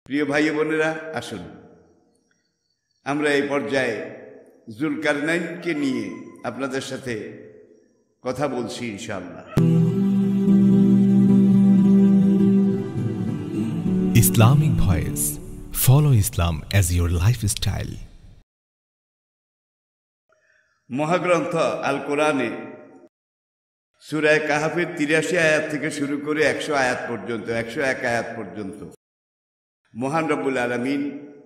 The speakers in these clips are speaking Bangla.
প্রিয় ভাই বোনেরা, আসুন আমরা এই পর্যায়ে জুলকারনাইনকে নিয়ে আপনাদের সাথে কথা বলছি ইনশাআল্লাহ। Islamic Voice. Follow Islam as your lifestyle. মহাগ্রন্থ আল কোরআনে সূরা কাহাফের ৮৩ আয়াত থেকে শুরু করে ১০০ আয়াত পর্যন্ত, ১০১ আয়াত পর্যন্ত মহান রব্বুল আলামিন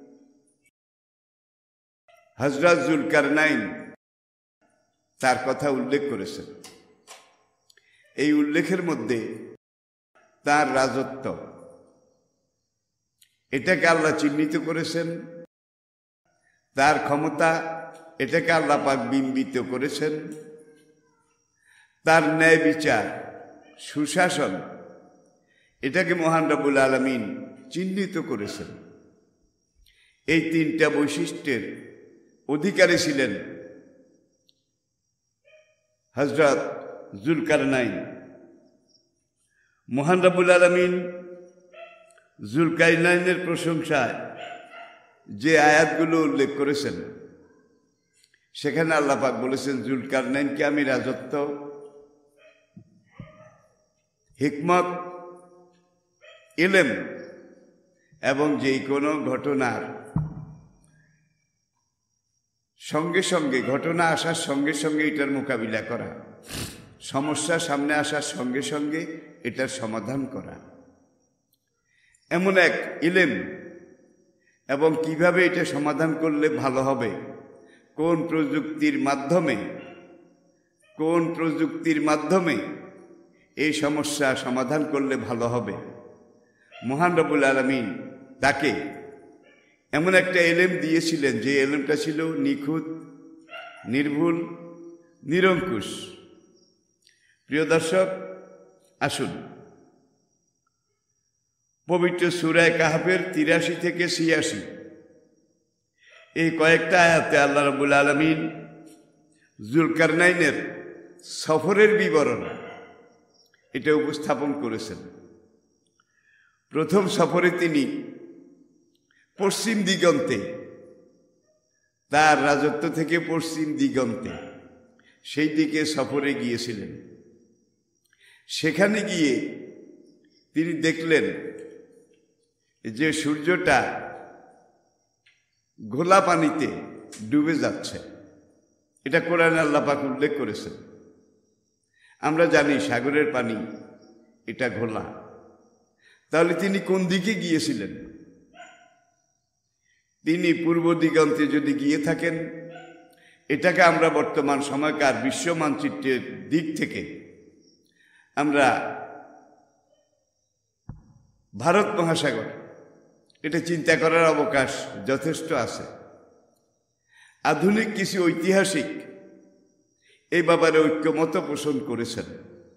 হযরত জুলকারনাইন তার কথা উল্লেখ করেছেন। এই উল্লেখের মধ্যে তার রাজত্ব, এটাকে আল্লাহ চিহ্নিত করেছেন। তার ক্ষমতা, এটাকে আল্লাহ পাক বিম্বিত করেছেন। তার ন্যায় বিচার, সুশাসন, এটাকে মহান রব্বুল আলামিন চিহ্নিত করেছেন। এই তিনটা বৈশিষ্ট্যের অধিকারী ছিলেন হযরত জুলকারনাইন। মহান রব্বুল আলামিন জুলকারনাইনের প্রশংসায় যে আয়াতগুলো উল্লেখ করেছেন, সেখানে আল্লাহ পাক বলেছেন, জুলকারনাইনকে আমি রাজত্ব, হিকমত, ইলম এবং যে কোনো ঘটনার সঙ্গে সঙ্গে, ঘটনা আসার সঙ্গে সঙ্গে এটার মোকাবিলা করা, সমস্যা সামনে আসার সঙ্গে সঙ্গে এটার সমাধান করা, এমন এক ইলম, এবং কিভাবে এটা সমাধান করলে ভালো হবে, কোন প্রযুক্তির মাধ্যমে এই সমস্যা সমাধান করলে ভালো হবে, মহান রব্বুল আলামিন তাকে এমন একটা এলেম দিয়েছিলেন যে এলেমটা ছিল নিখুঁত, নির্ভুল, নিরঙ্কুশ। প্রিয় দর্শক, আসুন পবিত্র সূরা কাহাফের ৮৩ থেকে ৮৬ এই কয়েকটা আয়াতে আল্লাহ রাব্বুল আলামিন জুলকারনাইনের সফরের বিবরণ এটা উপস্থাপন করেছেন। প্রথম সফরে তিনি পশ্চিম দিগন্তে, তার রাজত্ব থেকে পশ্চিম দিগন্তে, সেই দিকে সফরে গিয়েছিলেন। সেখানে গিয়ে তিনি দেখলেন যে সূর্যটা ঘোলা পানিতে ডুবে যাচ্ছে। এটা কোরআনে আল্লাহ পাক উল্লেখ করেছেন। আমরা জানি সাগরের পানি এটা ঘোলা। তাহলে তিনি কোন দিকে গিয়েছিলেন? তিনি পূর্ব দিগন্তে যদি গিয়ে থাকেন, এটাকে আমরা বর্তমান সময়কার বিশ্ব মানচিত্রের দিক থেকে আমরা ভারত মহাসাগর, এটা চিন্তা করার অবকাশ যথেষ্ট আছে। আধুনিক কিছু ঐতিহাসিক এই ব্যাপারে ঐক্যমত পোষণ করেছেন।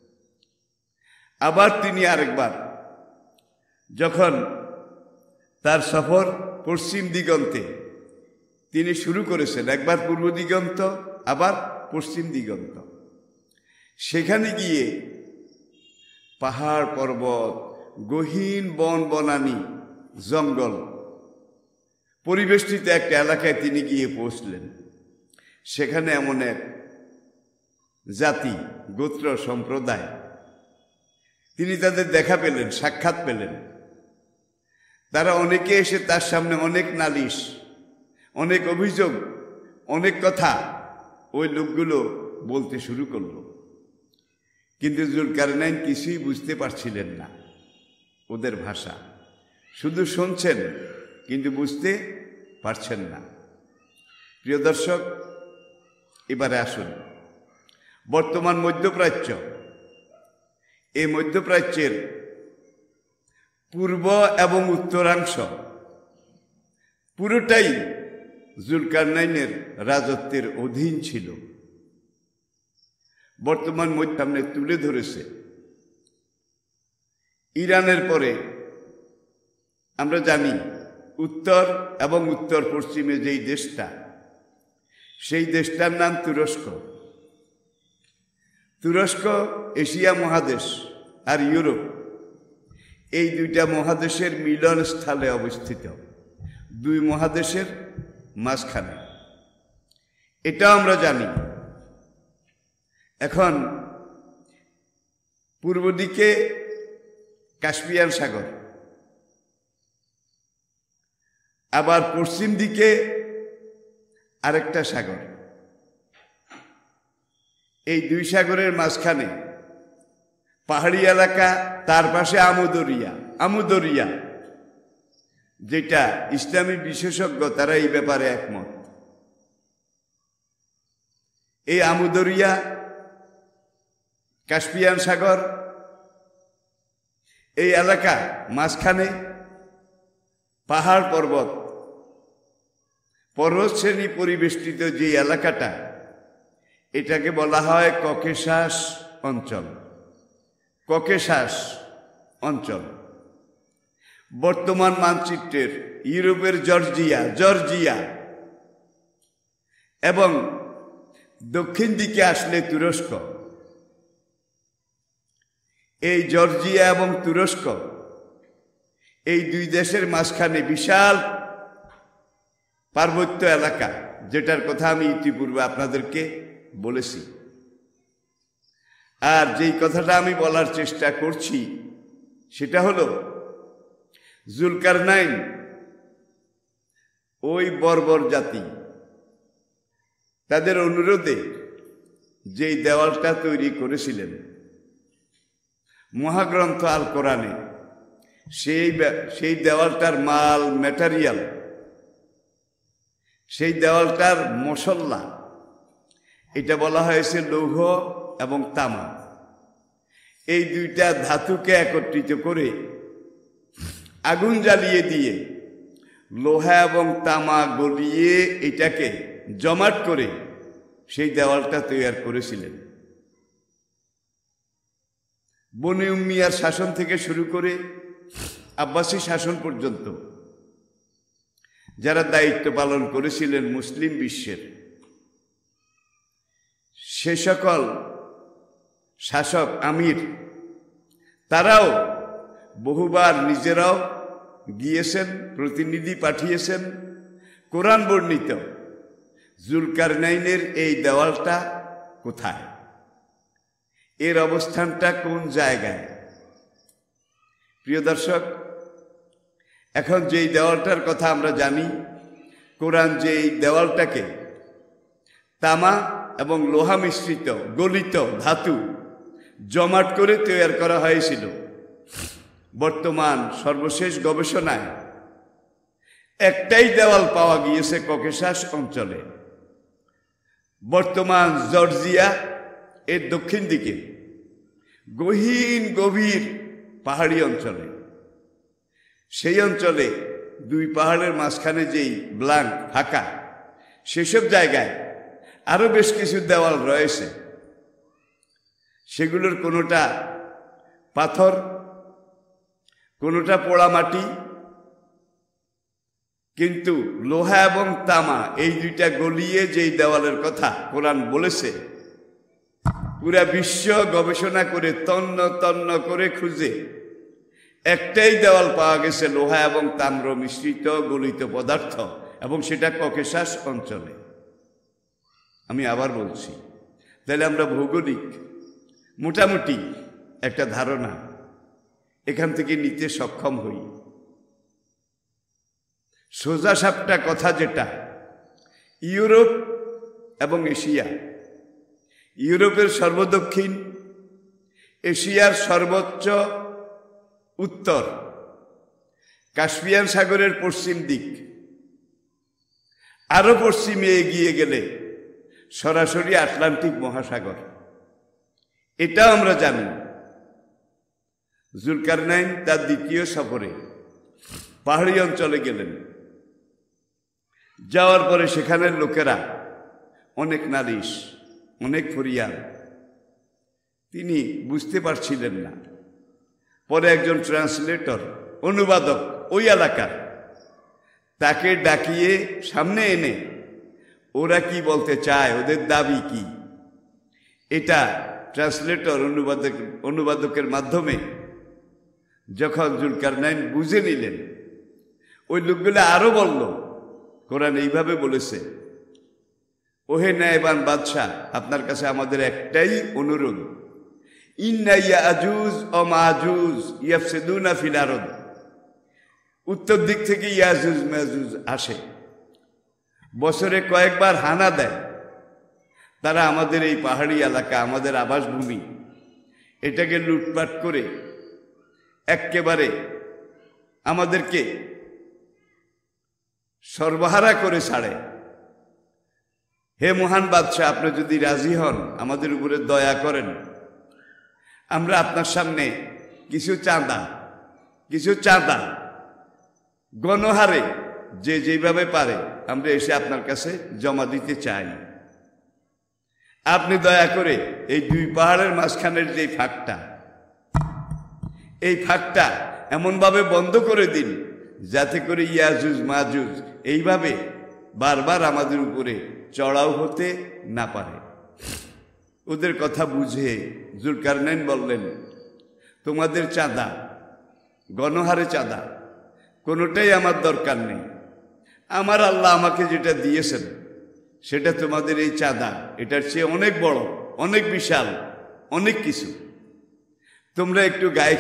আবার তিনি আরেকবার যখন তার সফর পশ্চিম দিগন্তে তিনি শুরু করেছেন, একবার পূর্ব দিগন্ত, আবার পশ্চিম দিগন্ত, সেখানে গিয়ে পাহাড় পর্বত, গহীন বন বনানী, জঙ্গল পরিবেষ্টিত একটা এলাকায় তিনি গিয়ে পৌঁছলেন। সেখানে এমন এক জাতি, গোত্র, সম্প্রদায়, তিনি তাদের দেখা পেলেন, সাক্ষাৎ পেলেন। তারা অনেকে এসে তার সামনে অনেক নালিশ, অনেক অভিযোগ, অনেক কথা ওই লোকগুলো বলতে শুরু করল। কিন্তু জুলকারনাইন কিছুই বুঝতে পারছিলেন না ওদের ভাষা, শুধু শুনছেন কিন্তু বুঝতে পারছেন না। প্রিয় দর্শক, এবারে আসুন বর্তমান মধ্যপ্রাচ্য, এই মধ্যপ্রাচ্যের পূর্ব এবং উত্তরাংশ পুরোটাই জুলকারনাইনের রাজত্বের অধীন ছিল। বর্তমান সামনে তুলে ধরেছে। ইরানের পরে আমরা জানি উত্তর এবং উত্তর পশ্চিমে যেই দেশটা, সেই দেশটার নাম তুরস্ক। তুরস্ক এশিয়া মহাদেশ আর ইউরোপ, এই দুইটা মহাদেশের মিলন স্থলে অবস্থিত, দুই মহাদেশের মাঝখানে, এটাও আমরা জানি। এখন পূর্ব দিকে কাস্পিয়ান সাগর, আবার পশ্চিম দিকে আরেকটা সাগর। এই দুই সাগরের মাঝখানে পাহাড়ি এলাকা, তার পাশে আমুদরিয়া, যেটা ইসলামী বিশেষজ্ঞ তারা এই ব্যাপারে একমত। এই আমুদরিয়া, কাস্পিয়ান সাগর, এই এলাকা মাঝখানে পাহাড় পর্বত শ্রেণী পরিবেষ্টিত যে এলাকাটা, এটাকে বলা হয় ককেশাস অঞ্চল। ককেশাস অঞ্চল বর্তমান মানচিত্রের ইউরোপের জর্জিয়া এবং দক্ষিণ দিকে আসলে তুরস্ক। এই জর্জিয়া এবং তুরস্ক, এই দুই দেশের মাঝখানে বিশাল পার্বত্য এলাকা, যেটার কথা আমি ইতিপূর্বে আপনাদেরকে বলেছি। আর যেই কথাটা আমি বলার চেষ্টা করছি সেটা হলো জুলকারনাইন ওই বর্বর জাতি, তাদের অনুরোধে যেই দেওয়ালটা তৈরি করেছিলেন মহাগ্রন্থ আল কোরআনে, সেই দেওয়ালটার মাল ম্যাটেরিয়াল, সেই দেওয়ালটার মশল্লা, এটা বলা হয়েছে লৌহ এবং তামা। এই দুইটা ধাতুকে একত্রিত করে আগুন জ্বালিয়ে দিয়ে লোহা এবং তামা গলিয়ে এটাকে জমাট করে সেই দেওয়ালটা তৈরি করেছিলেন। বনি উম্মিয়ার শাসন থেকে শুরু করে আব্বাসী শাসন পর্যন্ত যারা দায়িত্ব পালন করেছিলেন মুসলিম বিশ্বের, সে সকল শাসক আমির তারাও বহুবার নিজেরাও গিয়েছেন, প্রতিনিধি পাঠিয়েছেন। কোরআন বর্ণিত জুলকারনাইনের এই দেওয়ালটা কোথায়, এর অবস্থানটা কোন জায়গায়? প্রিয় দর্শক, এখন যেই দেওয়ালটার কথা আমরা জানি, কোরআন যেই দেওয়ালটাকে তামা এবং লোহা মিশ্রিত গলিত ধাতু জমাট করে তৈরি করা হয়েছিল, বর্তমান সর্বশেষ গবেষণায় একটাই দেওয়াল পাওয়া গিয়েছে ককেশাস অঞ্চলে, বর্তমান জর্জিয়া এর দক্ষিণ দিকে গভীর পাহাড়ি অঞ্চলে। সেই অঞ্চলে দুই পাহাড়ের মাঝখানে যেই ব্ল্যাঙ্ক ফাঁকা, সেসব জায়গায় আরো বেশ কিছু দেওয়াল রয়েছে। সেগুলোর কোনোটা পাথর, কোনোটা পোড়া মাটি, কিন্তু লোহা এবং তামা এই দুইটা গলিয়ে যেই দেওয়ালের কথা কোরআন বলেছে, পুরা বিশ্ব গবেষণা করে তন্ন করে খুঁজে একটাই দেওয়াল পাওয়া গেছে লোহা এবং তাম্র মিশ্রিত গলিত পদার্থ, এবং সেটা ককেশাস অঞ্চলে। আমি আবার বলছি, তাহলে আমরা ভৌগোলিক মোটামুটি একটা ধারণা এখান থেকে নিতে সক্ষম হই। সোজা সাপটা কথা যেটা, ইউরোপ এবং এশিয়া, ইউরোপের সর্বদক্ষিণ, এশিয়ার সর্বোচ্চ উত্তর, কাস্পিয়ান সাগরের পশ্চিম দিক, আরো পশ্চিমে এগিয়ে গেলে সরাসরি আটলান্টিক মহাসাগর। এটাও আমরা জানি। জুলকারনাইন তার দ্বিতীয় সফরে পাহাড়ি অঞ্চলে গেলেন। যাওয়ার পরে সেখানের লোকেরা অনেক নালিশ, অনেক ফরিয়াদ, তিনি বুঝতে পারছিলেন না। পরে একজন ট্রান্সলেটর, অনুবাদক ওই এলাকার, তাকে ডাকিয়ে সামনে এনে ওরা কি বলতে চায়, ওদের দাবি কি, এটা ট্রান্সলেটর অনুবাদকের মাধ্যমে যখন জুলকারনাইন বুঝে নিলেন, ওই লোকগুলো আরো বলল, কোরআন এইভাবে বলেছে, ওহে ন্যায়বান বাদশাহ, আপনার কাছে আমাদের একটাই অনুরোধ, ইন্না ইয়াজুজ ও মাজুজ ইয়াফসিদুনা ফিল আরদ। উত্তর দিক থেকে ইয়াজুজ মাজুজ আসে, বছরে কয়েকবার হানা দেয়। তারা আমাদের এই পাহাড়ি এলাকা, আমাদের আবাসভূমি, এটাকে লুটপাট করে একেবারে আমাদেরকে সর্বহারা করে ছাড়ে। হে মহান বাদশাহ, আপনি যদি রাজি হন, আমাদের উপরে দয়া করেন, আমরা আপনার সামনে কিছু চাঁদা গণহারে যে যেভাবে পারে আমরা এসে আপনার কাছে জমা দিতে চাই। আপনি দয়া করে এই দুই পাহাড়ের মাঝখানের যে ফাঁকটা, এই ফাঁকটা এমনভাবে বন্ধ করে দিন যাতে করে ইয়াজুজ মাজুজ এইভাবে বারবার আমাদের উপরে চড়াও হতে না পারে। ওদের কথা বুঝে জুলকারনাইন বললেন, তোমাদের চাঁদা, গণহারে চাঁদা কোনোটাই আমার দরকার নেই। আমার আল্লাহ আমাকে যেটা দিয়েছেন সেটা তোমাদের এই চাঁদা, এটার চেয়ে অনেক বড়, অনেক বিশাল, অনেক কিছু। তোমরা একটু গায়ে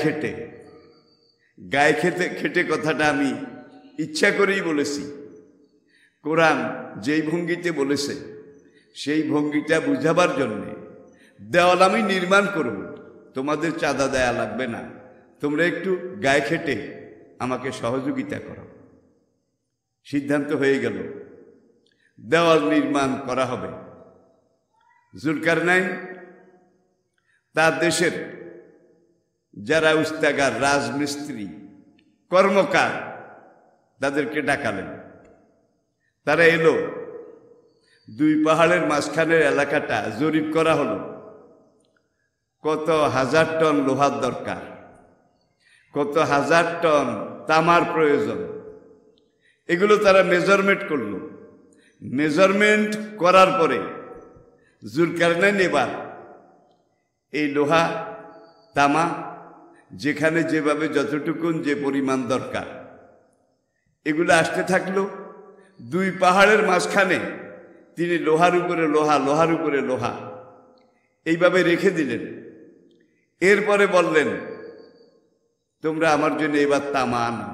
খেটে কথাটা আমি ইচ্ছা করেই বলেছি। কোরআন যেই ভঙ্গিতে বলেছে সেই ভঙ্গিটা বুঝাবার জন্যে দেওয়াল আমি নির্মাণ করব, তোমাদের চাঁদা দেয়া লাগবে না, তোমরা একটু গায়ে খেটে আমাকে সহযোগিতা করো। সিদ্ধান্ত হয়ে গেল, দেওয়াল নির্মাণ করা হবে। জুলকারনাইন তার দেশের যারা উস্তাগার, রাজমিস্ত্রি, কর্মকার, তাদেরকে ডাকালেন। তারা এলো, দুই পাহাড়ের মাঝখানের এলাকাটা জরিপ করা হলো। কত হাজার টন লোহার দরকার, কত হাজার টন তামার প্রয়োজন, এগুলো তারা মেজারমেন্ট করলো। মেজারমেন্ট করার পরে জুলকারনাইন এবার এই লোহা তামা যেখানে যেভাবে যতটুকুন যে পরিমাণ দরকার এগুলো আসতে থাকলো। দুই পাহাড়ের মাঝখানে তিনি লোহার উপরে লোহা, লোহার উপরে লোহা এইভাবে রেখে দিলেন। এরপরে বললেন, তোমরা আমার জন্য এবার তামা আনো।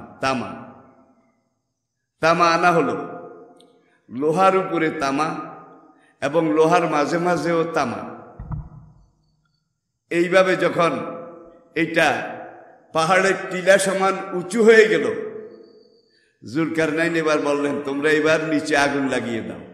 তামা আনা হলো, লোহার উপরে তামা এবং লোহার মাঝে মাঝেও তামা। এইভাবে যখন এটা পাহাড়ের টিলা সমান উঁচু হয়ে গেল, জুলকারনাইন এবার বললেন, তোমরা এবার নিচে আগুন লাগিয়ে দাও।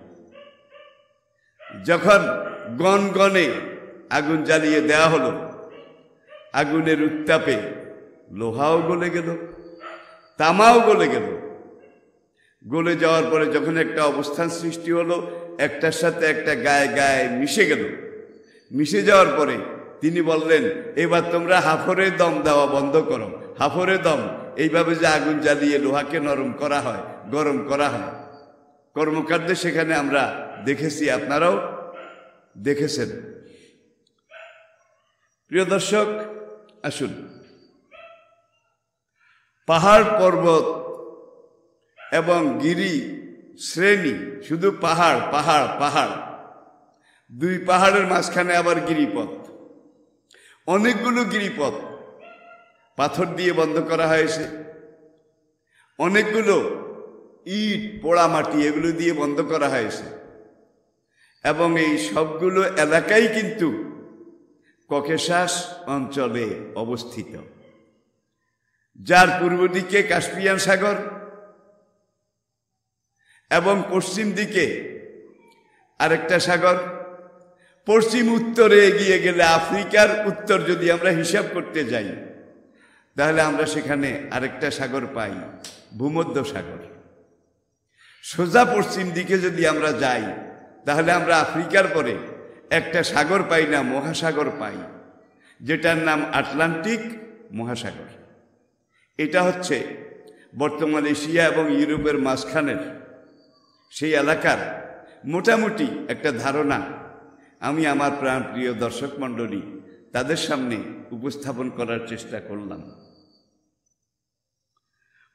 যখন গনগনে আগুন জ্বালিয়ে দেওয়া হলো, আগুনের উত্তাপে লোহাও গলে গেল, তামাও গলে গেল। গলে যাওয়ার পরে যখন একটা অবস্থান সৃষ্টি হলো, একটার সাথে একটা গায়ে গায়ে মিশে গেল। মিশে যাওয়ার পরে তিনি বললেন, এবার তোমরা হাফরে দম দেওয়া বন্ধ করো। হাফরে দম, এইভাবে যে আগুন জ্বালিয়ে লোহাকে নরম করা হয়, গরম করা হয়, কর্মকাণ্ডে সেখানে আমরা দেখেছি, আপনারাও দেখেছেন। প্রিয় দর্শক, আসুন, পাহাড় পর্বত এবং গিরি শ্রেণী, শুধু পাহাড় পাহাড় পাহাড়, দুই পাহাড়ের মাঝখানে আবার গিরিপথ, অনেকগুলো গিরিপথ পাথর দিয়ে বন্ধ করা হয়েছে, অনেকগুলো ইট, পোড়া মাটি, এগুলো দিয়ে বন্ধ করা হয়েছে। এবং এই সবগুলো এলাকাই কিন্তু ককেশাস অঞ্চলে অবস্থিত, যার পূর্ব দিকে কাস্পিয়ান সাগর এবং পশ্চিম দিকে আরেকটা সাগর। পশ্চিম উত্তরে এগিয়ে গেলে, আফ্রিকার উত্তর যদি আমরা হিসাব করতে যাই, তাহলে আমরা সেখানে আরেকটা সাগর পাই, ভূমধ্য সাগর। সোজা পশ্চিম দিকে যদি আমরা যাই, তাহলে আমরা আফ্রিকার পরে একটা সাগর পাই না, মহাসাগর পাই, যেটার নাম আটলান্টিক মহাসাগর। এটা হচ্ছে বর্তমান এশিয়া এবং ইউরোপের মাঝখানের সেই এলাকার মোটামুটি একটা ধারণা আমি আমার প্রাণপ্রিয় দর্শক মণ্ডলী তাদের সামনে উপস্থাপন করার চেষ্টা করলাম।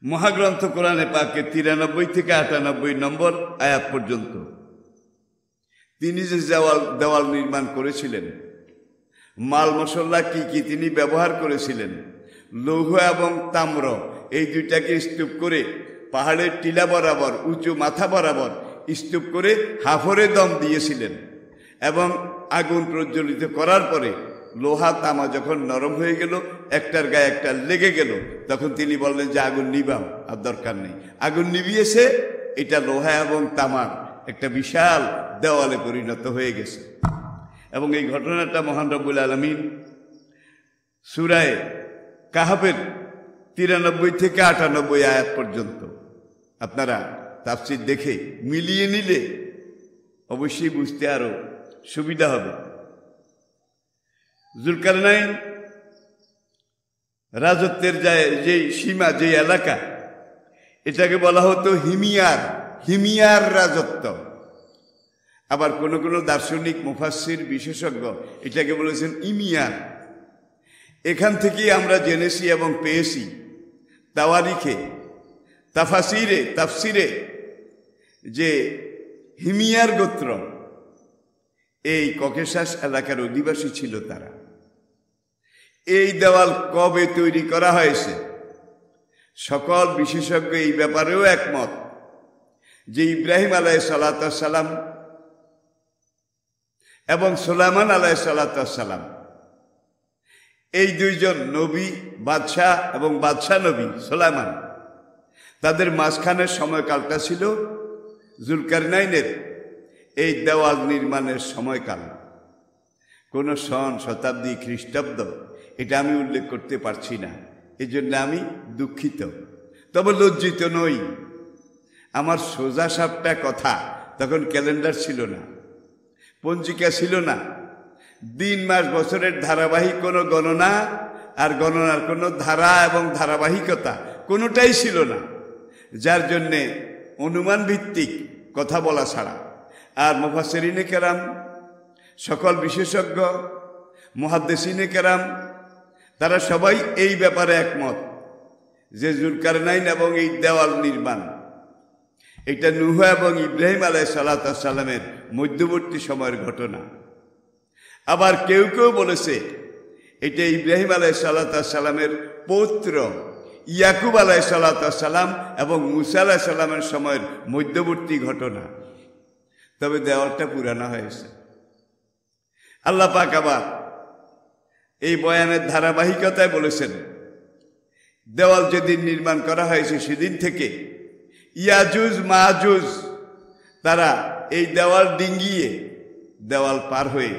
মহাগ্রন্থ কোরআনে পাকে 93 থেকে 98 নম্বর আয়াত পর্যন্ত তিনি যে দেওয়াল নির্মাণ করেছিলেন, মাল মশলা কি কি তিনি ব্যবহার করেছিলেন, লৌহ এবং তাম্র এই দুইটাকে স্তূপ করে পাহাড়ের টিলা বরাবর উঁচু মাথা বরাবর স্তূপ করে হাফরে দম দিয়েছিলেন এবং আগুন প্রজ্বলিত করার পরে লোহা তামা যখন নরম হয়ে গেল, একটার গায়ে একটা লেগে গেল, তখন তিনি বললেন যে আগুন নিবাও, আর দরকার নেই। আগুন নিভিয়েছে, এটা লোহা এবং তামার একটা বিশাল দেওয়ালে পরিণত হয়ে গেছে। এবং এই ঘটনাটা মহান রব্বুল আলামিন সূরা কাহফের 93 থেকে 98 আয়াত পর্যন্ত আপনারা তাফসীর দেখে মিলিয়ে নিলে অবশ্যই বুঝতে আরো সুবিধা হবে। জুলকারনাইন রাজত্বের যে সীমা, যে এলাকা, এটাকে বলা হতো হিমিয়ার রাজত্ব। আবার কোন কোন দার্শনিক মুফাসসির বিশেষজ্ঞ এটাকে বলেছেন ইমিয়ার। এখান থেকেই আমরা জেনেছি এবং পেয়েছি তাওয়ারিখে, তাফসিরে যে হিমিয়ার গোত্র এই ককেশাস এলাকার অধিবাসী ছিল তারা। এই দেওয়াল কবে তৈরি করা হয়েছে, সকল বিশেষজ্ঞ এই ব্যাপারেও একমত যে ইব্রাহিম আলাইহিসসালাম এবং সুলাইমান আলাইহিসসালাম এই দুইজন নবী, বাদশাহ এবং বাদশাহ নবী সুলাইমান, তাদের মাঝখানের সময়কালটা ছিল জুলকারনাইনের এই দেওয়াল নির্মাণের সময়কাল। কোন সন, শতাব্দী, খ্রিস্টাব্দ এটা আমি উল্লেখ করতে পারছি না, এজন্য আমি দুঃখিত, তবে লজ্জিত নই। আমার সোজা সাপটা কথা, তখন ক্যালেন্ডার ছিল না, পঞ্জিকা ছিল না, দিন মাস বছরের ধারাবাহিক কোনো গণনা আর গণনার কোনো ধারা এবং ধারাবাহিকতা কোনোটাই ছিল না, যার জন্যে অনুমান ভিত্তিক কথা বলা ছাড়া। আর মুফাসসিরিনে কেরাম, সকল বিশেষজ্ঞ, মুহাদ্দিসিনে কেরাম, তারা সবাই এই ব্যাপারে একমত যে জুলকারনাইন এবং এই দেওয়াল নির্মাণ এটা নূহ এবং ইব্রাহিম আলাইহিসসালামের মধ্যবর্তী সময়ের ঘটনা। আবার কেউ কেউ বলেছে এটা ইব্রাহিম আলাইহিসসালামের পৌত্র ইয়াকুব আলাইহিসসালাম এবং মুসা আলাইহিসসালামের সময়ের মধ্যবর্তী ঘটনা। তবে দেওয়ালটা পুরানো হয়েছে। আল্লাহ পাক আবার এই বয়ানের ধারাবাহিকতায় বলেছেন, দেওয়াল যেদিন নির্মাণ করা হয়েছে সেদিন থেকে ইয়াজুজ মাজুজ তারা এই দেওয়াল ডিঙ্গিয়ে, দেওয়াল পার হয়ে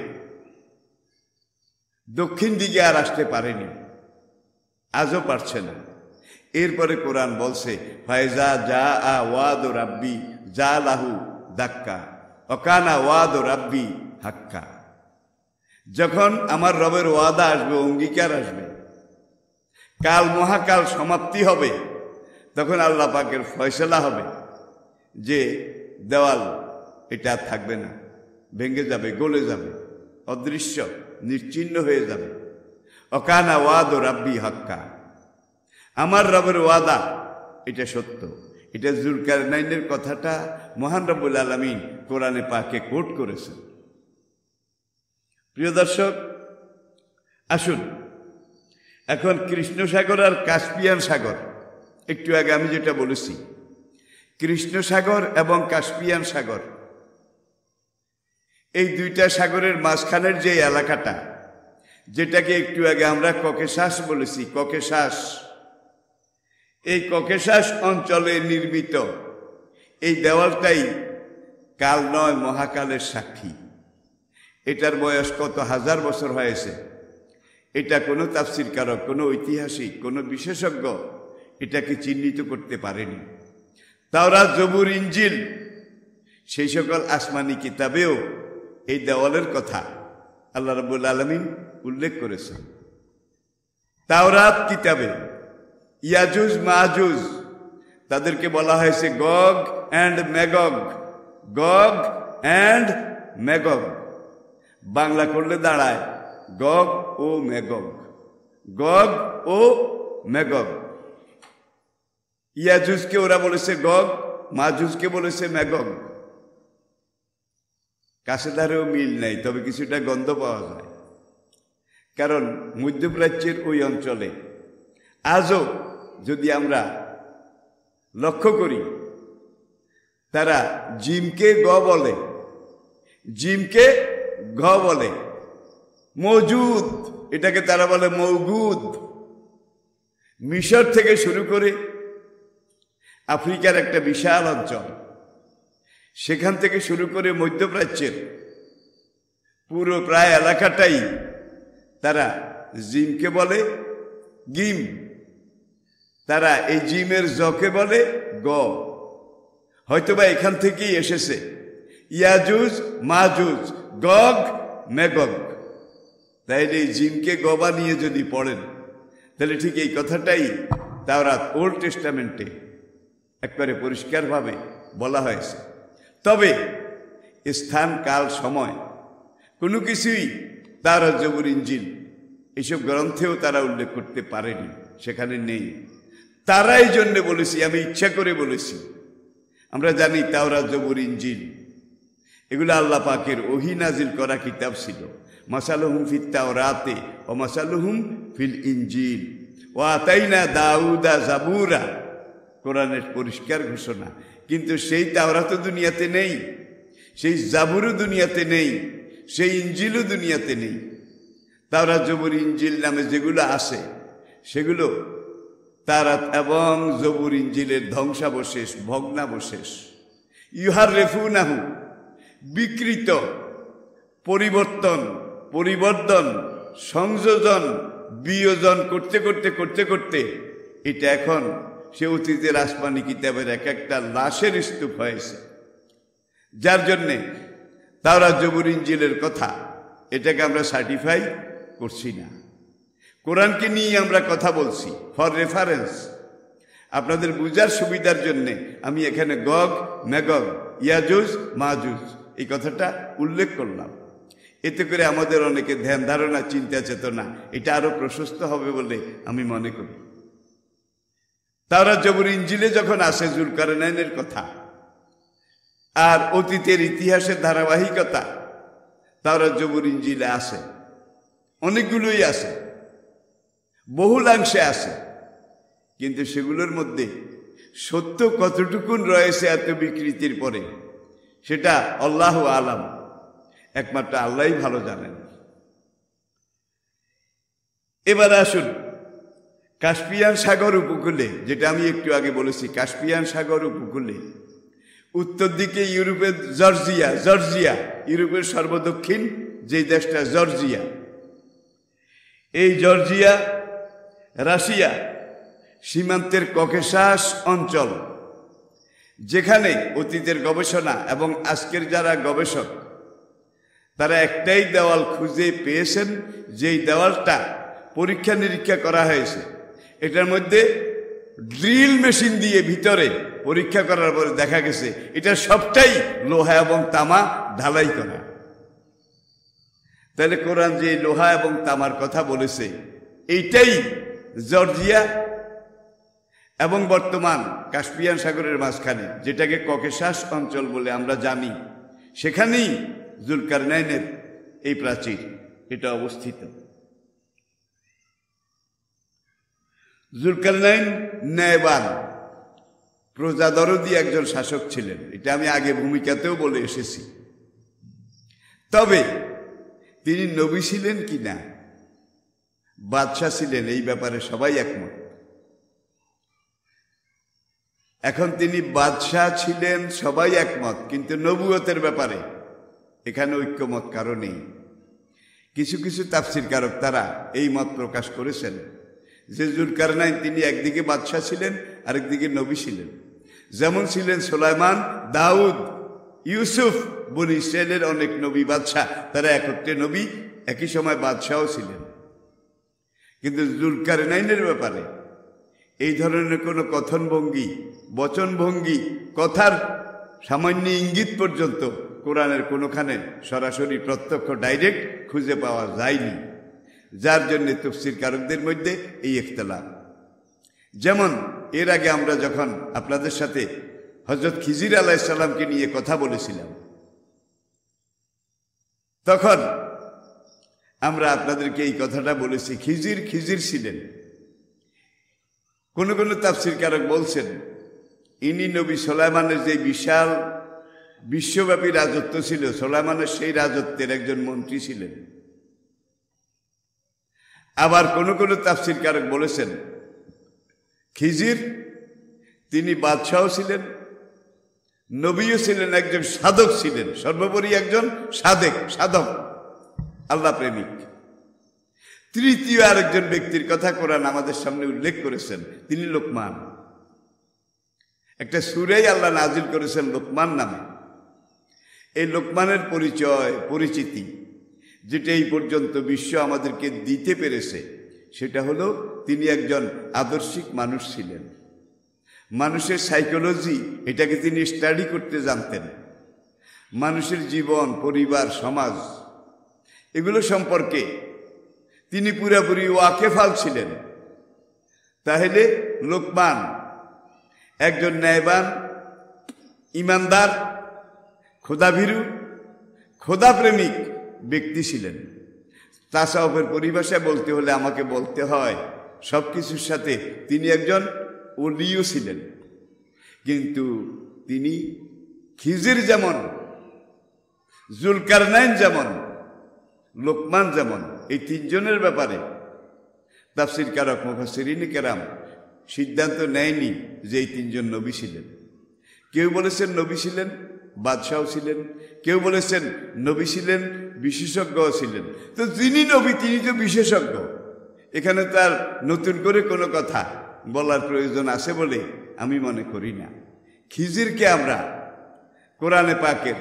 দক্ষিণ দিকে আর আসতে পারেনি, আজও পারছে না। এরপরে কোরআন বলছে ফায়জা যা আ ওয়াদ রাব্বি যা লাহু দাক্কা অকানা ওয়াদ রাব্বি হাক্কা। যখন আমার রবের ওয়াদা আসবে, অঙ্গীকার আসবে, কাল মহাকাল সমাপ্তি হবে, তখন আল্লাহ পাকের ফয়সালা হবে যে দেওয়াল এটা থাকবে না, ভেঙে যাবে, গলে যাবে, অদৃশ্য নিশ্চিহ্ন হয়ে যাবে। অকানা ওয়াদ রাব্বি হাক্কা, আমার রবের ওয়াদা এটা সত্য। এটা জুলকারনাইনের কথাটা মহান রব্বুল আলামিন কোরআনে পাকে কোট করেছেন। প্রিয় দর্শক, আসুন এখন কৃষ্ণ সাগর আর কাস্পিয়ান সাগর, একটু আগে আমি যেটা বলেছি, কৃষ্ণ সাগর এবং কাস্পিয়ান সাগর, এই দুইটা সাগরের মাঝখানের যে এলাকাটা, যেটাকে একটু আগে আমরা ককেশাস বলেছি, ককেশাস, এই ককেশাস অঞ্চলে নির্মিত এই দেওয়ালটাই কাল নয় মহাকালের সাক্ষী। এটার বয়স কত হাজার বছর হয়েছে, এটা কোনো তাফসীরকারক, কোনো ঐতিহাসিক, কোনো বিশেষজ্ঞ এটাকে চিহ্নিত করতে পারেনি। তাওরাত, জবুর, ইনজিল সেই সকল আসমানি কিতাবেও এই দেওয়ালের কথা আল্লাহ রাব্বুল আলামিন উল্লেখ করেছেন। তাওরাত কিতাবে ইয়াজুজ মাজুজ তাদেরকে বলা হয়েছে Gog and Magog, Gog and Magog, Bangla করলে দাঁড়ায় গগ ও ম্যাগগ, গগ ও ম্যাগগ। ইয়াজুজকে ওরা বলেছে গগ, মাজুজকে বলেছে ম্যাগগ। কাছে ধারেও মিল নাই, তবে কিছুটা গন্ধ পাওয়া যায়। কারণ মধ্যপ্রাচ্যের ওই অঞ্চলে আজও যদি আমরা লক্ষ্য করি, তারা জিমকে গ বলে, জিমকে ঘ বলে, মজুদ এটাকে তারা বলে মৌগুদ। মিশর থেকে শুরু করে আফ্রিকার একটা বিশাল অঞ্চল, সেখান থেকে শুরু করে মধ্যপ্রাচ্যের পুরো প্রায় এলাকাটাই তারা জিমকে বলে গিম। তারা এই জিমের জকে বলে গ। হয়তোবা এখান থেকেই এসেছে ইয়াজুজ মাজুজ, গগ ম্যাগগ। তাই এই জিমকে গবা নিয়ে যদি পড়েন, তাহলে ঠিক এই কথাটাই তাওরাত ওল্ড টেস্টামেন্টে একবারে পরিষ্কারভাবে বলা হয়েছে। তবে স্থান কাল সময় কোনো কিছুই তাওরাত জবুর ইনজিল এইসব গ্রন্থেও তারা উল্লেখ করতে পারেনি, সেখানে নেই। তারা এই জন্যে বলেছি, আমি ইচ্ছা করে বলেছি। আমরা জানি তাওরাত জবুর ইনজিল এগুলো আল্লাহ পাকের ওহী নাজিল করা কিতাব ছিল। মাসালুহুম ফিত তাওরাতে ও মাসালুহুম ফিল ইনজিল ও আতাইনা দাউদা জাবুরা, কোরআনের পরিষ্কার ঘোষণা। কিন্তু সেই তাওরাত দুনিয়াতে নেই, সেই জাবুরও দুনিয়াতে নেই, সেই ইনজিলও দুনিয়াতে নেই। তাওরাত জবুর ইনজিল নামে যেগুলো আসে সেগুলো তাওরাত এবং জবুর ইনজিলের ধ্বংসাবশেষ, ভগ্নাবশেষ। ইউহাররিফুনাহু, বিকৃত, পরিবর্তন, সংযোজন, বিয়োজন করতে করতে করতে করতে এটা এখন সে অতীতের আসমানি কিতাবের এক একটা লাশের স্তূপ হয়েছে। যার জন্যে তাওরাত জবুর ইনজিলের কথা এটাকে আমরা সার্টিফাই করছি না। কোরআনকে নিয়ে আমরা কথা বলছি ফর রেফারেন্স। আপনাদের বুঝার সুবিধার জন্যে আমি এখানে গগ ম্যাগগ, ইয়াজুজ মাজুজ এই কথাটা উল্লেখ করলাম। এতে করে আমাদের অনেকে ধ্যান ধারণা, চিন্তা চেতনা এটা আরো প্রশস্ত হবে বলে আমি মনে করি। তাওরাত জবুর ইনজিলে যখন আসে জুলকারনাইনের কথা আর অতীতের ইতিহাসের ধারাবাহিকতা তাওরাত জবুর ইনজিলে আসে, অনেকগুলোই আসে, বহুলাংশে আসে। কিন্তু সেগুলোর মধ্যে সত্য কতটুকুন রয়েছে এত বিকৃতির পরে সেটা আল্লাহু আলাম, একমাত্র আল্লাহই ভালো জানেন। এবার আসুন কাস্পিয়ান সাগর উপকূলে, যেটা আমি একটু আগে বলেছি, কাস্পিয়ান সাগর উপকূলে উত্তর দিকে ইউরোপের জর্জিয়া, ইউরোপের সর্বদক্ষিণ যে দেশটা জর্জিয়া, এই জর্জিয়া রাশিয়া সীমান্তের ককেশাস অঞ্চল, যেখানে অতীতের গবেষণা এবং আজকের যারা গবেষক তারা একটাই দেওয়াল খুঁজে পেয়েছেন, যেই দেওয়ালটা পরীক্ষা নিরীক্ষা করা হয়েছে, এটার মধ্যে ড্রিল মেশিন দিয়ে ভিতরে পরীক্ষা করার পরে দেখা গেছে এটা সবটাই লোহা এবং তামা ঢালাই করা। তাহলে কোরআন যে লোহা এবং তামার কথা বলেছে এইটাই জর্জিয়া এবং বর্তমান কাস্পিয়ান সাগরের মাঝখানে, যেটাকে ককেশাস অঞ্চল বলে আমরা জানি, সেখানেই জুলকারনাইনের এই প্রাচীর এটা অবস্থিত। জুলকারনাইন ন্যায়বান, প্রজাদরদী একজন শাসক ছিলেন, এটা আমি আগে ভূমিকাতেও বলে এসেছি। তবে তিনি নবী ছিলেন কি না, বাদশাহ ছিলেন, এই ব্যাপারে সবাই একমত। এখন তিনি বাদশাহ ছিলেন, সবাই একমত, কিন্তু নবুয়তের ব্যাপারে এখানে ঐক্যমত কারো নেই। কিছু কিছু তাফসীরকারক তারা এই মত প্রকাশ করেছেন যে জুলকারনাইন তিনি একদিকে বাদশাহ ছিলেন, আরেকদিকে নবী ছিলেন। যেমন ছিলেন সুলাইমান, দাউদ, ইউসুফ, বনি ইসরায়েলের অনেক নবী বাদশাহ, তারা একত্রে নবী, একই সময় বাদশাহও ছিলেন। কিন্তু জুলকারনাইনের ব্যাপারে এই ধরনের কোনো কথনভঙ্গি, বচনভঙ্গি, কথার সামান্য ইঙ্গিত পর্যন্ত কোরআনের কোনোখানে সরাসরি প্রত্যক্ষ ডাইরেক্ট খুঁজে পাওয়া যায়নি, যার জন্য তাফসীরকারকদের মধ্যে এই ইখতিলাফ। যেমন এর আগে আমরা যখন আপনাদের সাথে হযরত খিজির আলাইহিস সালামকে নিয়ে কথা বলেছিলাম, তখন আমরা আপনাদেরকে এই কথাটা বলেছি, খিজির ছিলেন। কোন কোন তাফসীরকারক বলছেন ইনি নবী সুলাইমানের যে বিশাল বিশ্বব্যাপী রাজত্ব ছিল, সুলাইমানের সেই রাজত্বের একজন মন্ত্রী ছিলেন। আবার কোন কোন তাফসীরকারক বলেছেন খিজির তিনি বাদশাহ ছিলেন, নবীও ছিলেন, একজন সাধক ছিলেন, সর্বোপরি একজন সাধক, আল্লাহ প্রেমিক। তৃতীয় আরেকজন ব্যক্তির কথা কোরআন আমাদের সামনে উল্লেখ করেছেন, তিনি লোকমান। একটা সূরাই আল্লাহ নাজিল করেছেন লোকমান নামে। এই লোকমানের পরিচিতি যেটা এই পর্যন্ত বিশ্ব আমাদেরকে দিতে পেরেছে, সেটা হলো তিনি একজন আদর্শিক মানুষ ছিলেন। মানুষের সাইকোলজি এটাকে তিনি স্টাডি করতে জানতেন। মানুষের জীবন, পরিবার, সমাজ এগুলো সম্পর্কে তিনি পুরোপুরি ওয়াকেফাল ছিলেন। তাহলে লোকমান একজন ন্যায়বান, ইমানদার, খোদাভীরু, খোদাপ্রেমিক ব্যক্তি ছিলেন। তাসাউফের পরিভাষায় বলতে হলে আমাকে বলতে হয় সবকিছুর সাথে তিনি একজন ওলিও ছিলেন। কিন্তু তিনি খিজির যেমন, জুলকারনাইন যেমন, লোকমান যেমন, এই তিনজনের ব্যাপারে তাফসীরকারক মুফাসসিরিনে কেরাম সিদ্ধান্ত নেয়নি যে এই তিনজন নবী ছিলেন। কেউ বলেছেন নবী ছিলেন, বাদশাহ ছিলেন, কেউ বলেছেন নবী ছিলেন, বিশেষজ্ঞও ছিলেন। তো যিনি নবী তিনি তো বিশেষজ্ঞ। এখানে তার নতুন করে কোনো কথা বলার প্রয়োজন আছে বলে আমি মনে করি না। খিজিরকে আমরা কোরআনে পাকের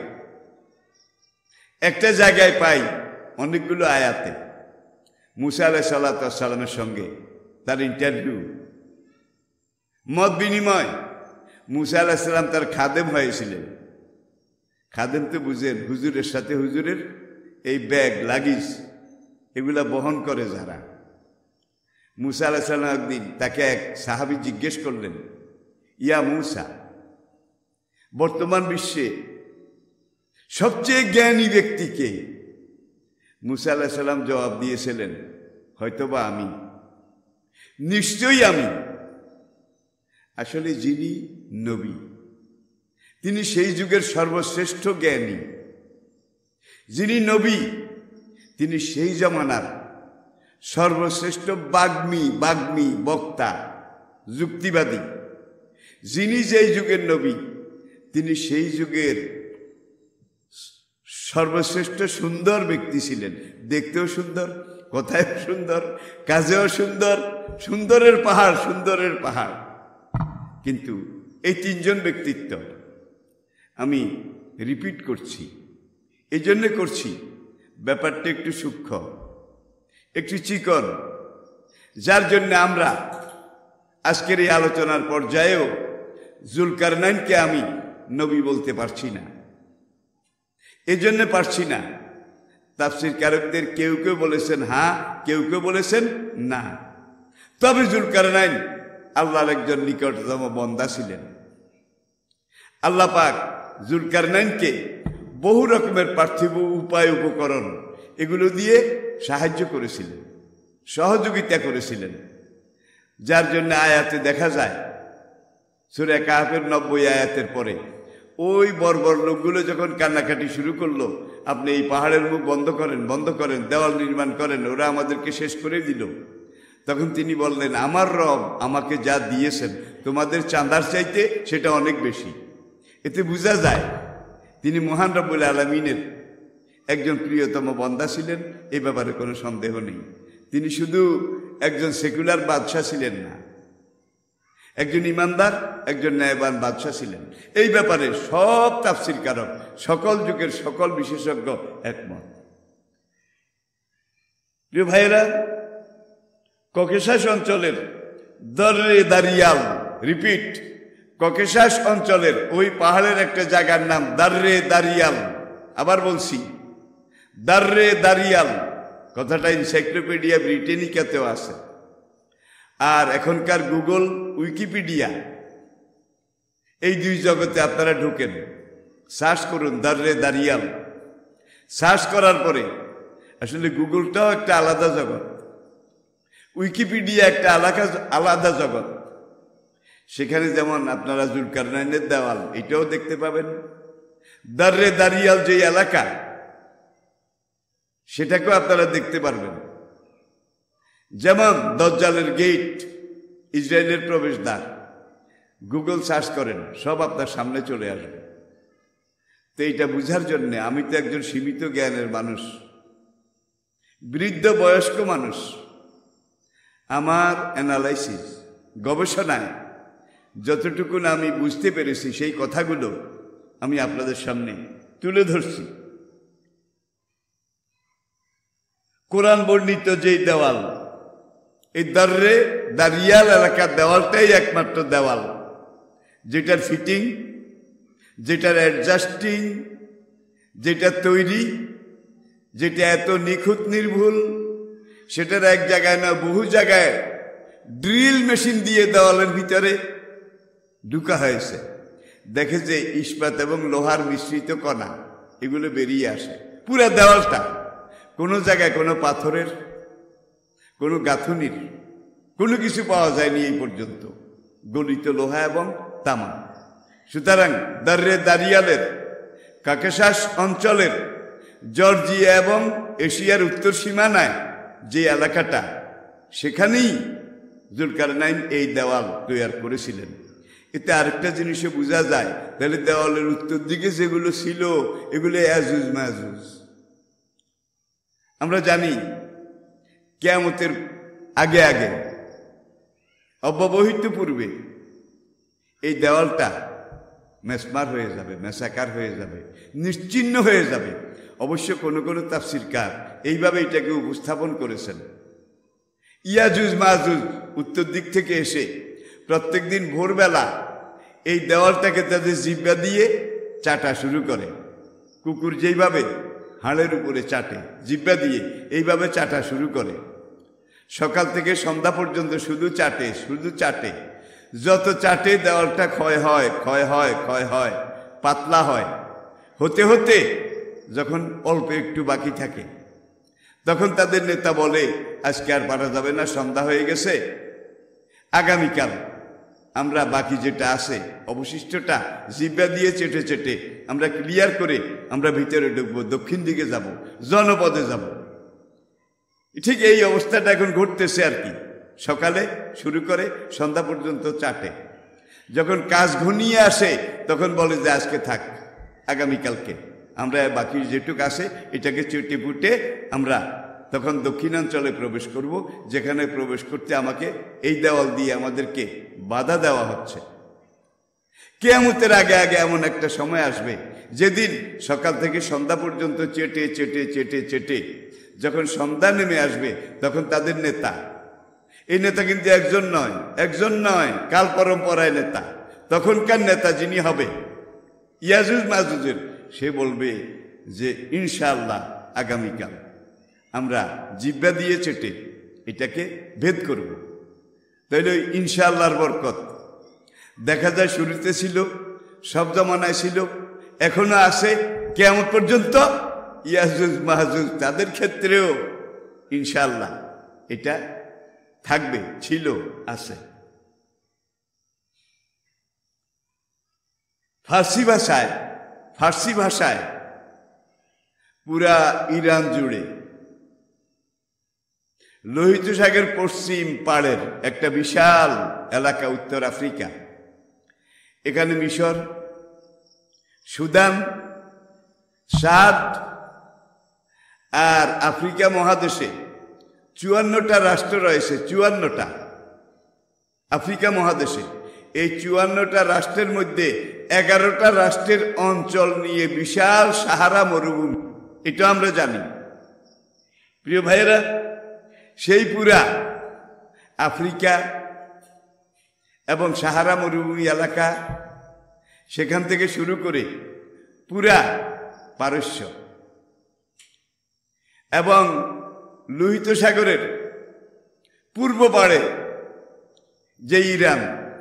একটা জায়গায় পাই, অনেকগুলো আয়াতে। মুসা আলাইহিস সালামের সঙ্গে তার ইন্টারভিউ, মত বিনিময়। মুসা আলাইহিস সালাম তার খাদেম হয়েছিলেন। খাদেম তো বুঝেন, হুজুরের সাথে হুজুরের এই ব্যাগ, লাগেজ এগুলা বহন করে যারা। মুসা আলাইহিস সালাম একদিন তাকে এক সাহাবী জিজ্ঞেস করলেন, ইয়া মুসা, বর্তমান বিশ্বে সবচেয়ে জ্ঞানী ব্যক্তি কে? মুসা আলাইহিস সালাম জবাব দিয়েছিলেন, হয়তোবা আমি, নিশ্চয়ই আমি। আসলে যিনি নবী তিনি সেই যুগের সর্বশ্রেষ্ঠ জ্ঞানী। যিনি নবী তিনি সেই জমানার সর্বশ্রেষ্ঠ বাগ্মী বক্তা, যুক্তিবাদী। যিনি যেই যুগের নবী তিনি সেই যুগের সর্বশ্রেষ্ঠ সুন্দর ব্যক্তি ছিলেন। দেখতেও সুন্দর, কথায়ও সুন্দর, কাজেও সুন্দর, সুন্দরের পাহাড়। কিন্তু এই তিনজন ব্যক্তিত্ব আমি রিপিট করছি, এই জন্যে করছি ব্যাপারটা একটু সূক্ষ্ম, একটু চিকন, যার জন্য আমরা আজকের এই আলোচনার পর্যায়েও জুলকারনাইনকে আমি নবী বলতে পারছি না। এজন্য পারছি না, তাফসীরকারকদের কেউ কেউ বলেছেন হ্যাঁ, কেউ কেউ বলেছেন না। তবে জুলকারনাইন আল্লাহর একজন নিকটতম বান্দা ছিলেন। আল্লাহ পাক জুলকারনাইনকে বহু রকমের পার্থিব উপায় উপকরণ এগুলো দিয়ে সাহায্য করেছিলেন, সহযোগিতা করেছিলেন। যার জন্য আয়াতে দেখা যায়, সূরা কাহফের 90 আয়াতের পরে ওই বর্বর লোকগুলো যখন কান্নাকাটি শুরু করলো, আপনি এই পাহাড়ের মুখ বন্ধ করেন, দেওয়াল নির্মাণ করেন, ওরা আমাদেরকে শেষ করে দিল। তখন তিনি বললেন, আমার রব আমাকে যা দিয়েছেন তোমাদের চাঁদার চাইতে সেটা অনেক বেশি। এতে বোঝা যায় তিনি মহান রব্বুল আলামিনের একজন প্রিয়তম বান্দা ছিলেন, এ ব্যাপারে কোনো সন্দেহ নেই। তিনি শুধু একজন সেকুলার বাদশাহ ছিলেন না, একজন ইমানদার, একজন ন্যায়বান বাদশাহ ছিলেন। এই ব্যাপারে সব তাফসীরকারক, সকল যুগের সকল বিশেষজ্ঞ একমত। প্রিয় ভাইয়েরা, ককেশাস অঞ্চলের দররে দারিয়াল, রিপিট, ককেশাস অঞ্চলের ওই পাহাড়ের একটা জায়গার নাম দাররে দারিয়াল। আবার বলছি, দাররে দারিয়াল কথাটা এনসাইক্লোপিডিয়া ব্রিটানিকাতেও আছে। আর এখনকার গুগল উইকিপিডিয়া, এই দুই জগতে আপনারা ঢুকেন, সার্চ করুন দাররে দারিয়াল। সার্চ করার পরে আসলে গুগলটাও একটা আলাদা জগৎ, উইকিপিডিয়া একটা আলাদা জগৎ। সেখানে যেমন আপনারা জুলকারনাইনের দেওয়াল এটাও দেখতে পাবেন, দাররে দারিয়াল যে এলাকা সেটাকেও আপনারা দেখতে পারবেন। যেমন দজ্জালের গেট, ইসরায়েলের প্রবেশদ্বার, গুগল সার্চ করেন, সব আপনার সামনে চলে আসবে। তো এইটা বুঝার জন্য আমি তো একজন সীমিত জ্ঞানের মানুষ, বৃদ্ধ বয়স্ক মানুষ। আমার অ্যানালাইসিস, গবেষণায় যতটুকু না আমি বুঝতে পেরেছি সেই কথাগুলো আমি আপনাদের সামনে তুলে ধরছি। কোরআন বর্ণিত যেই দেওয়াল, এই দাররে দারিয়াল এলাকার দেওয়ালটাই একমাত্র দেওয়াল যেটার ফিটিং, যেটার অ্যাডজাস্টিং, যেটা তৈরি, যেটা এত নিখুঁত নির্ভুল, সেটার এক জায়গায় না বহু জায়গায় ড্রিল মেশিন দিয়ে দেওয়ালের ভিতরে ঢুকা হয়েছে। দেখে যে ইস্পাত এবং লোহার মিশ্রিত কণা এগুলো বেরিয়ে আসে পুরা দেওয়ালটা। কোনো জায়গায় কোনো পাথরের, কোনো গাঁথুনির কোনো কিছু পাওয়া যায়নি এই পর্যন্ত, গলিত লোহা এবং তামা। সুতরাং দাররে দারিয়ালের কাকেশাস অঞ্চলের জর্জিয়া এবং এশিয়ার উত্তর সীমানায় যে এলাকাটা, সেখানেই জুলকারনাইন এই দেওয়াল তৈরি করেছিলেন। এতে আরেকটা জিনিসও বোঝা যায়, তাহলে দেওয়ালের উত্তর দিকে যেগুলো ছিল এগুলো ইয়াজুজ মাজুজ। আমরা জানি কিয়ামতের আগে আগে, অব্যবহিত পূর্বে এই দেওয়ালটা মেসমার হয়ে যাবে, মেসাকার হয়ে যাবে, নিশ্চিহ্ন হয়ে যাবে। অবশ্য কোনো কোনো তাফসীরকার এইভাবে এটাকে উপস্থাপন করেছেন, ইয়াজুজ মাজুজ উত্তর দিক থেকে এসে প্রত্যেকদিন ভোরবেলা এই দেওয়ালটাকে তাদের জিহ্বা দিয়ে চাটা শুরু করে। কুকুর যেইভাবে হাড়ের উপরে চাটে জিহ্বা দিয়ে, এইভাবে চাটা শুরু করে। সকাল থেকে সন্ধ্যা পর্যন্ত শুধু চাটে, শুধু চাটে। যত চাটে দেওয়ালটা ক্ষয় হয়, ক্ষয় হয়, ক্ষয় হয়, পাতলা হয়। হতে হতে যখন অল্প একটু বাকি থাকে, তখন তাদের নেতা বলে, আজকে আর পারা যাবে না, সন্ধ্যা হয়ে গেছে, আগামীকাল আমরা বাকি যেটা আছে অবশিষ্টটা জিহ্বা দিয়ে চেটে চেটে আমরা ক্লিয়ার করে আমরা ভিতরে ঢুকবো, দক্ষিণ দিকে যাব, জনপদে যাব। ঠিক এই অবস্থাটা এখন ঘটতেছে আর কি। সকালে শুরু করে সন্ধ্যা পর্যন্ত চাটে, যখন কাজ ঘনিয়ে আসে তখন বলে যে আজকে থাক, আগামীকালকে আমরা বাকি যেটুক আছে এটাকে চেটে পুটে আমরা তখন দক্ষিণাঞ্চলে প্রবেশ করব, যেখানে প্রবেশ করতে আমাকে এই দেওয়াল দিয়ে আমাদেরকে বাধা দেওয়া হচ্ছে। কিয়ামতের আগে আগে এমন একটা সময় আসবে যেদিন সকাল থেকে সন্ধ্যা পর্যন্ত চেটে চেটে চেটে চেটে যখন সন্ধ্যা নেমে আসবে, তখন তাদের নেতা, এই নেতা কিন্তু একজন নয়, কাল পরম্পরায় নেতা, তখনকার নেতা যিনি হবে ইয়াজুজ মাজুজের, সে বলবে যে ইনশাআল্লাহ আগামীকাল আমরা জিহ্বা দিয়ে চেটে এটাকে ভেদ করব। তাইলে ওই ইনশাআল্লাহর বরকত দেখা যায় শুরুতে ছিল, সব জমানায় ছিল, এখনো আছে, কিয়ামত পর্যন্ত ইয়াজুজ মাহাজুজ তাদের ক্ষেত্রেও ইনশাআল্লাহ এটা থাকবে, ছিল, আছে। ফার্সি ভাষায় পুরা ইরান জুড়ে লোহিত সাগরের পশ্চিম পাড়ের একটা বিশাল এলাকা উত্তর আফ্রিকা, এখানে মিশর, সুদান, সাদ আর আফ্রিকা মহাদেশে 54টা রাষ্ট্র রয়েছে। 54টা আফ্রিকা মহাদেশে, এই 54টা রাষ্ট্রের মধ্যে 11টা রাষ্ট্রের অঞ্চল নিয়ে বিশাল সাহারা মরুভূমি, এটা আমরা জানি। প্রিয় ভাইয়েরা, সেই পুরা আফ্রিকা এবং সাহারা মরুভূমি এলাকা, সেখান থেকে শুরু করে পুরা পারস্য এবং লোহিত সাগরের পূর্ব পাড়ে যে ইরান,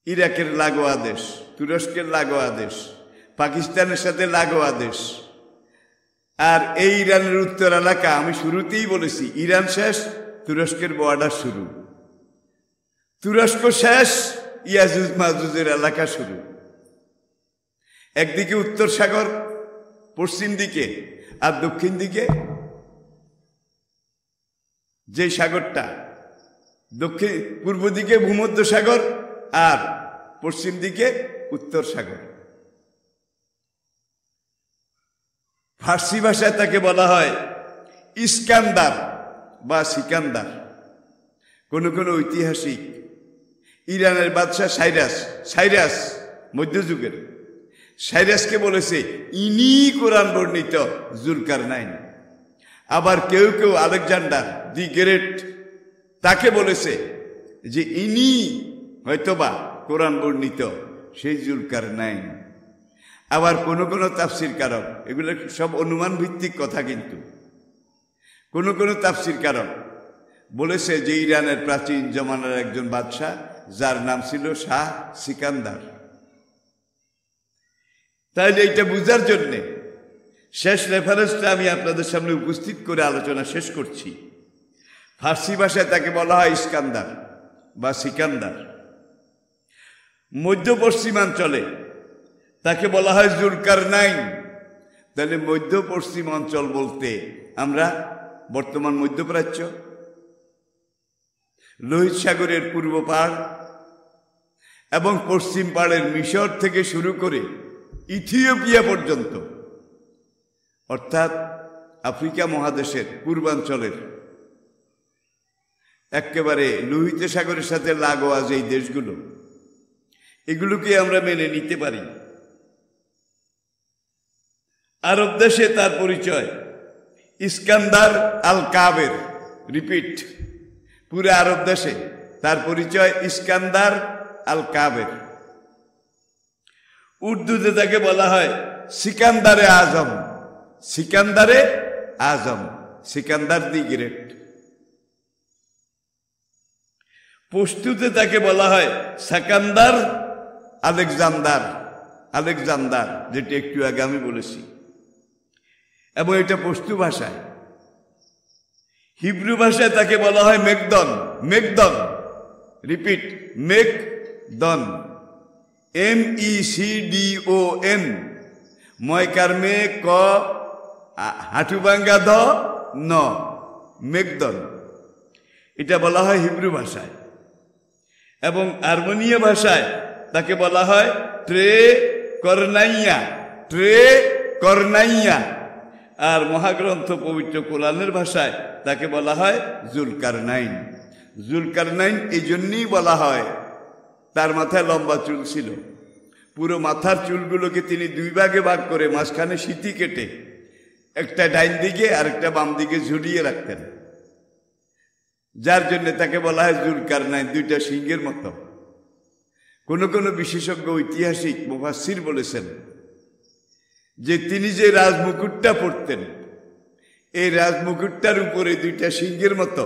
ইরাকের লাগোয়া দেশ, তুরস্কের লাগোয়া দেশ, পাকিস্তানের সাথে লাগোয়া দেশ। আর এই ইরানের উত্তর এলাকা, আমি শুরুতেই বলেছি ইরান শেষ, তুরস্কের বর্ডার শুরু, তুরস্ক শেষ, ইয়াজুজ মাজুজের এলাকা শুরু। একদিকে উত্তর সাগর পশ্চিম দিকে, আর দক্ষিণ দিকে যে সাগরটা, দক্ষিণ পূর্ব দিকে ভূমধ্য সাগর আর পশ্চিম দিকে উত্তর সাগর। ফার্সি ভাষায় তাকে বলা হয় ইস্কান্দার বা সিকান্দার। কোন কোন ঐতিহাসিক ইরানের বাদশাহ সাইরাস মধ্যযুগের সাইরাসকে বলেছে ইনি কোরআন বর্ণিত জুলকারনাইন। আবার কেউ কেউ আলেকজান্ডার দি গ্রেট তাকে বলেছে যে ইনি হয়তোবা কোরআন বর্ণিত সেই জুলকারনাইন। আবার কোন কোন তাফসির কারক, এগুলো সব অনুমান ভিত্তিক কথা, কিন্তু কোন কোন তাফসির কারক বলেছে যে ইরানের প্রাচীন জমানার একজন বাদশাহ যার নাম ছিল শাহ সিকান্দার। তাইলে এইটা বুঝার জন্যে শেষ রেফারেন্সটা আমি আপনাদের সামনে উপস্থিত করে আলোচনা শেষ করছি। ফার্সি ভাষায় তাকে বলা হয় ইস্কান্দার বা সিকান্দার। মধ্য পশ্চিমাঞ্চলে তাকে বলা হয় জুলকারনাইন। তাহলে মধ্য পশ্চিম অঞ্চল বলতে আমরা বর্তমান মধ্যপ্রাচ্য, লোহিত সাগরের পূর্ব পাড় এবং পশ্চিম পাড়ের মিশর থেকে শুরু করে ইথিওপিয়া পর্যন্ত, অর্থাৎ আফ্রিকা মহাদেশের পূর্বাঞ্চলের একেবারে লোহিত সাগরের সাথে লাগোয়া যেই দেশগুলো, এগুলোকে আমরা মেনে নিতে পারি। আরব দেশে তার পরিচয় ইস্কান্দার আল কাবের। রিপিট, পুরো আরব দেশে তার পরিচয় ইস্কান্দার আল কাবের। উর্দুতে তাকে বলা হয় সিকান্দারে আজম, সিকান্দারে আজম, সিকান্দার দি গ্রেট। পশতুতে তাকে বলা হয় সেকান্দার আলেকজান্দার, আলেকজান্দার, যেটি একটু আগে আমি বলেছি, এবং এটা পশতু ভাষায়। হিব্রু ভাষায় তাকে বলা হয় মেকদন, মেকদন। রিপিট, মেকদন, MECDON, ময়কার মে ক হাঁটুবাঙ্গা দ ন, মেকদন। এটা বলা হয় হিব্রু ভাষায়। এবং আর্মেনীয় ভাষায় তাকে বলা হয় ট্রে করনাইয়া, ট্রে করনাইয়া। আর মহাগ্রন্থ পবিত্র কোরআনের ভাষায় তাকে বলা হয় জুলকারনাইন। জুলকারনাইন এই জন্যই বলা হয়, তার মাথায় লম্বা চুল ছিল। পুরো মাথার চুলগুলোকে তিনি দুই ভাগে ভাগ করে মাঝখানে সিঁথি কেটে একটা ডাইন দিকে আর একটা বাম দিকে ঝুলিয়ে রাখতেন, যার জন্য তাকে বলা হয় জুলকারনাইন, দুইটা সিংহের মতো। কোন কোন বিশেষজ্ঞ ঐতিহাসিক মুফাসসির বলেছেন যে তিনি যে রাজমুকুটটা পরতেন, এই রাজমুকুটটার উপরে দুইটা সিংহের মতো,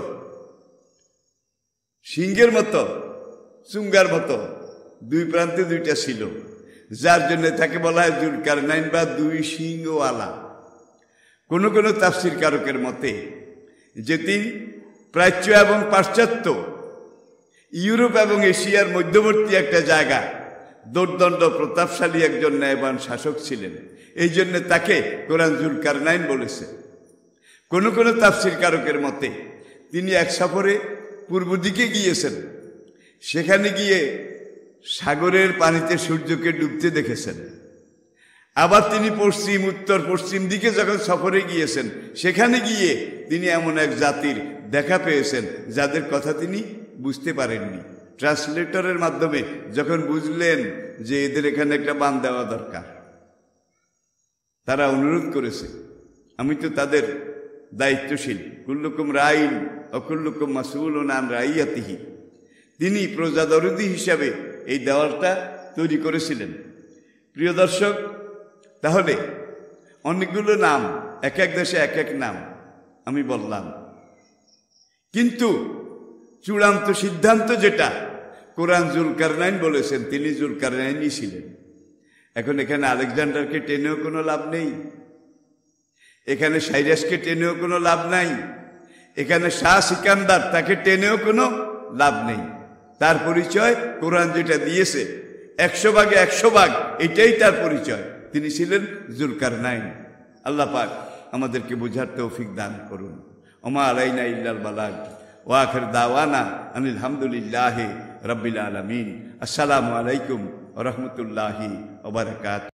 সিংহের মতো, চুঙ্গার মতো দুই প্রান্তে দুইটা ছিল, যার জন্য তাকে বলা হয় জুলকারনাইন বা দুই সিংহওয়ালা। কোন কোন তাফসির কারকের মতে যে তিনি প্রাচ্য এবং পাশ্চাত্য, ইউরোপ এবং এশিয়ার মধ্যবর্তী একটা জায়গা, দুর্দণ্ড প্রতাপশালী একজন ন্যায়বান শাসক ছিলেন, এই জন্য তাকে কোরআন জুলকারনাইন বলেছে। কোন কোন তাফসির কারকের মতে তিনি এক সফরে পূর্ব দিকে গিয়েছেন, সেখানে গিয়ে সাগরের পানিতে সূর্যকে ডুবতে দেখেছেন। আবার তিনি পশ্চিম, উত্তর, পশ্চিম দিকে যখন সফরে গিয়েছেন, সেখানে গিয়ে তিনি এমন এক জাতির দেখা পেয়েছেন যাদের কথা তিনি বুঝতে পারেননি। ট্রান্সলেটরের মাধ্যমে যখন বুঝলেন যে এদের এখানে একটা বান দেওয়া দরকার, তারা অনুরোধ করেছে, আমি তো তাদের দায়িত্বশীল, কুল্লুকুম রাইন অকুল্লুকুম মাসউলুন আন রাইয়াতিহি। তিনি প্রজাদরদি হিসাবে এই দেওয়ালটা তৈরি করেছিলেন। প্রিয় দর্শক, তাহলে অনেকগুলো নাম, এক এক দেশে এক এক নাম আমি বললাম, কিন্তু চূড়ান্ত সিদ্ধান্ত যেটা কোরআন জুলকারনাইন বলেছেন, তিনি জুলকারনাইনই ছিলেন। এখন এখানে আলেকজান্ডারকে টেনেও কোনো লাভ নেই, এখানে সাইরাসকে টেনেও কোনো লাভ নাই, এখানে শাহ সিকান্দার তাকে টেনেও কোনো লাভ নেই। তার পরিচয় কোরআন যেটা দিয়েছে 100 ভাগে 100 ভাগ, এটাই তার পরিচয়। তিনি ছিলেন জুলকারনাইন। আল্লাহ পাক আমাদেরকে বোঝার তৌফিক দান করুন। ওমা আলাইনা ইল্লাল বালাগ ওয়া আখির দাওয়ানা আনিল হামদুলিল্লাহি রাব্বিল আলামিন। আসসালামু আলাইকুম ওয়া রাহমাতুল্লাহি ওয়া বারাকাতুহু।